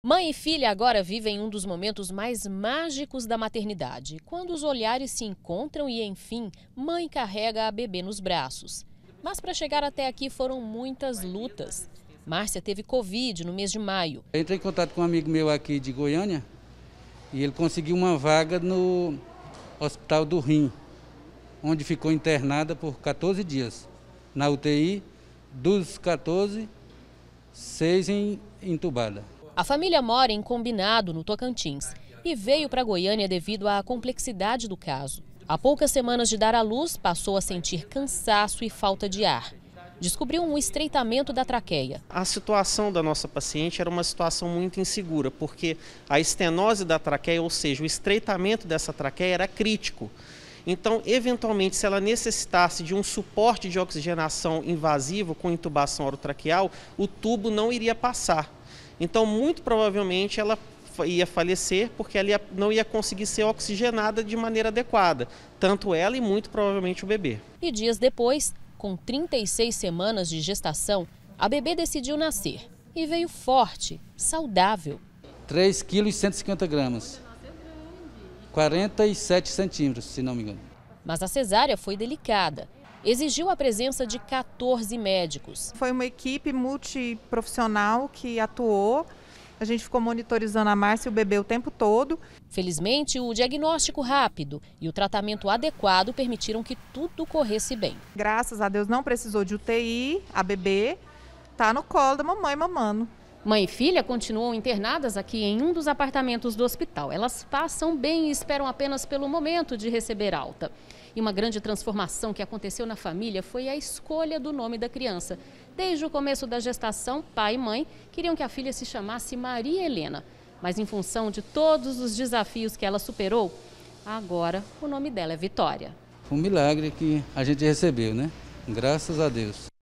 Mãe e filha agora vivem um dos momentos mais mágicos da maternidade, quando os olhares se encontram e, enfim, mãe carrega a bebê nos braços. Mas para chegar até aqui foram muitas lutas. Márcia teve Covid no mês de maio. Eu entrei em contato com um amigo meu aqui de Goiânia e ele conseguiu uma vaga no Hospital do Rim, onde ficou internada por 14 dias. Na UTI, dos 14, 6 entubada. A família mora em Combinado, no Tocantins, e veio para Goiânia devido à complexidade do caso. Há poucas semanas de dar à luz, passou a sentir cansaço e falta de ar. Descobriu um estreitamento da traqueia. A situação da nossa paciente era uma situação muito insegura, porque a estenose da traqueia, ou seja, o estreitamento dessa traqueia era crítico. Então, eventualmente, se ela necessitasse de um suporte de oxigenação invasivo com intubação orotraqueal, o tubo não iria passar. Então, muito provavelmente, ela ia falecer porque ela não ia conseguir ser oxigenada de maneira adequada, tanto ela e muito provavelmente o bebê. E dias depois, com 36 semanas de gestação, a bebê decidiu nascer e veio forte, saudável. 3,150 kg, 47 centímetros, se não me engano. Mas a cesárea foi delicada. Exigiu a presença de 14 médicos. Foi uma equipe multiprofissional que atuou. A gente ficou monitorizando a Márcia e o bebê o tempo todo. Felizmente, o diagnóstico rápido e o tratamento adequado permitiram que tudo corresse bem. Graças a Deus não precisou de UTI, a bebê está no colo da mamãe mamando. Mãe e filha continuam internadas aqui em um dos apartamentos do hospital. Elas passam bem e esperam apenas pelo momento de receber alta. E uma grande transformação que aconteceu na família foi a escolha do nome da criança. Desde o começo da gestação, pai e mãe queriam que a filha se chamasse Maria Helena. Mas em função de todos os desafios que ela superou, agora o nome dela é Vitória. Foi um milagre que a gente recebeu, né? Graças a Deus.